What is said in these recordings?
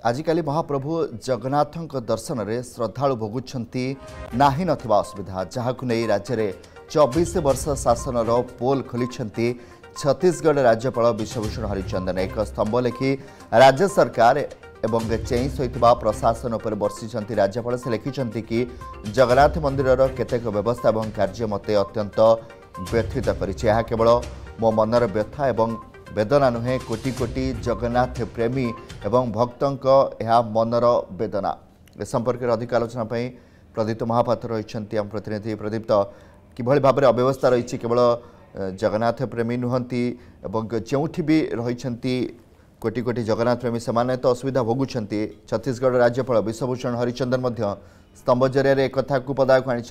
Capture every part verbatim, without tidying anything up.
आजिकाली महाप्रभु जगन्नाथ दर्शन में श्रद्धालु भोगुंट नाही नथिबा असुविधा जहां नहीं राज्य में चौबीस वर्ष शासन पोल खोली छत्तीसगढ़ राज्यपाल विश्वभूषण हरिचंदन एक स्तंभ लिखि राज्य सरकार एवं चेईस होता प्रशासन पर बर्षि राज्यपाल से लिखिं कि जगन्नाथ मंदिर केतेक व्यवस्था और कार्य मते अत्यंत व्यथित कर केवल मो मनर व्यथा एवं वेदना नुहे कोटि कोटि जगन्नाथ प्रेमी एवं भक्तों मनर वेदना ए संपर्क में अधिक आलोचना प्रदीप्त महापात्र रही आम प्रतिनिधि प्रदीप्त किभली भाव में अव्यवस्था रही केवल जगन्नाथ प्रेमी नुहति जो भी रही कोटि कोटि जगन्नाथ प्रेमी से तो असुविधा भोगुंट छत्तीसगढ़ राज्यपाल विश्वभूषण हरिचंदन स्तंभ जरिया एक कथा को पदाक आनी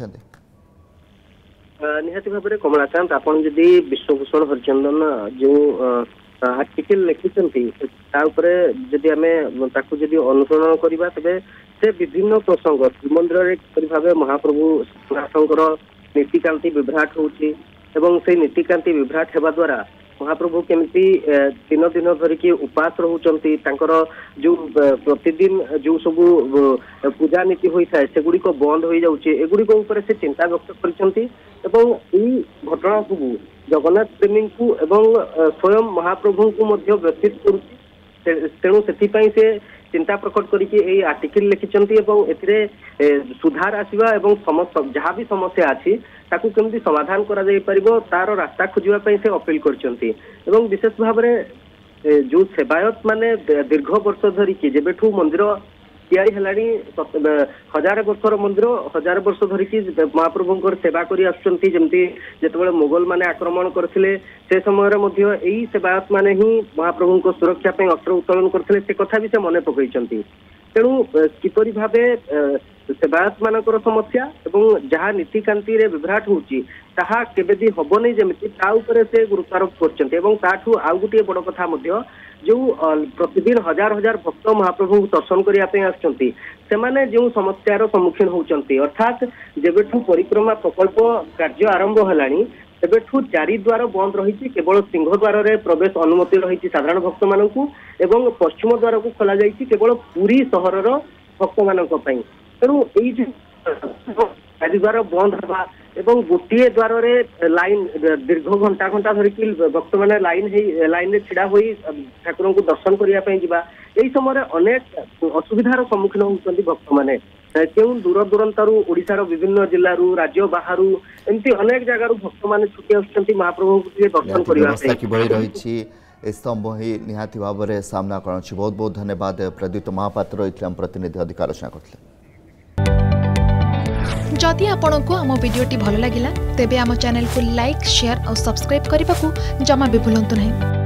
निहाती भाव में कमलाकांत आप विश्वभूषण हरिचंदन जो आर्टिकल लिखिं जदि आम अनुसरण करवा तेरे से विभिन्न प्रसंग श्रीमंदिर भाव महाप्रभु जगन्नाथंकर नीतिकांति विभ्राट होची एवं से नीतिकांति विभ्राट होगा द्वारा महाप्रभु केमती तीन दिन धरिकी उपास रोचंती जो प्रतिदिन जो सब पूजा नीति होता है सेगुड़िक बंद हो जाऊे एगुड़िक ऊपर से चिंता व्यक्त करछंती एवं ई घटना को जगन्नाथ प्रेमी को एवं स्वयं महाप्रभु को मध्य व्यतीत करुच्ची तेणु से चिंता प्रकट करके आर्टिकल लिखिं एवं सुधार आसवा एवं जहाँ भी समस्या अच्छी ताकू केमती समाधान करा जाई परिबो तार रास्ता खोजवा से अपील करछंती एवं विशेष भाव में जो सेवायत माने दीर्घ वर्ष धरिकी जेबेठू मंदिर तैयारी हेलानी हजार वर्षर मंदिर हजार वर्ष धरिकी महाप्रभुंकर सेवा करी आसुचंती जेमती जेतेबेले मोगल माने आक्रमण करथिले से समय मध्य एही सेवायत माने ही महाप्रभुंको सुरक्षा पे अस्त्र उत्तोलन करथिले से कथा भी से मने पकईचंती तेणु किपरि भावे सेवायत मानकर समस्या एवं जहाँ नीतिकांति रे विभ्राट होची ताहा केबे भी हबनी जेमिति ता ऊपर से गुरुत्वारोप करछंती एवं ताठू आउ गुटिए बड़ कथा मध्य जो प्रतिदिन हजार हजार भक्त महाप्रभु दर्शन करने आसुचंती सेमाने जो समस्यार सम्मुखीन होचंती अर्थात जेबेठू परिक्रमा प्रकल्प कार्य आरंभ हेलानी तेबेठू चारि द्वार बंद रही केवल सिंह द्वार रे प्रवेश अनुमति रही साधारण भक्त मानू एवं पश्चिम द्वार को खोल जाइए केवल पुरी सहर भक्त मान तेणु चारि द्वार बंद हवा एवं गोटे द्वार रे लाइन दीर्घ घंटा घंटा धरिकी भक्त मैंने लाइन लाइन रे छिड़ा होई ठाकुर को दर्शन करने यही समय अनेक असुविधार सम्मुखीन होती भक्त मैंने क्यों दूर दूरांतरू ओडिशार विभिन्न जिल्लारू राज्य बाहर एमती अनेक जगार भक्त मैंने छुटी आसुचंती महाप्रभु दर्शन करने स्तंभ ही निहाती भाव में सामना कर बहुत बहुत धन्यवाद प्रदीप्त महापात्र रही प्रतिनिधि अधिक आलोचना करते जदि आपंक आम भिडी भल लगा तेब आम चैनल को लाइक शेयर और सब्सक्राइब करने को जमा भी भूलु नहीं।